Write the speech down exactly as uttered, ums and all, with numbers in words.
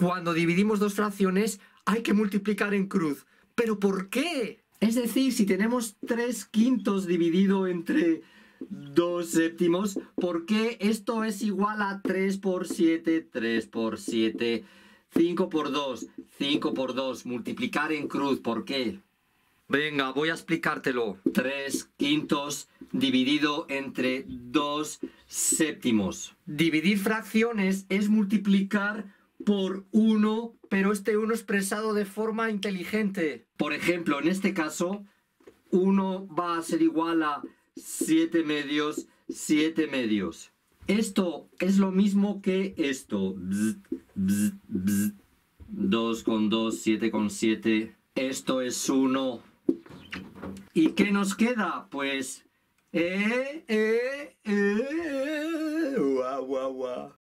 Cuando dividimos dos fracciones hay que multiplicar en cruz. ¿Pero por qué? Es decir, si tenemos tres quintos dividido entre dos séptimos, ¿por qué esto es igual a tres por siete? tres por siete. cinco por dos. cinco por dos. Multiplicar en cruz. ¿Por qué? Venga, voy a explicártelo. tres quintos dividido entre dos séptimos. Dividir fracciones es multiplicar por uno, pero este uno expresado de forma inteligente. Por ejemplo, en este caso, uno va a ser igual a siete medios, siete medios. Esto es lo mismo que esto. Bzz, bzz, bzz. dos con dos, siete con siete. Esto es uno. ¿Y qué nos queda? Pues... Eh, eh, eh, guau, guau, guau.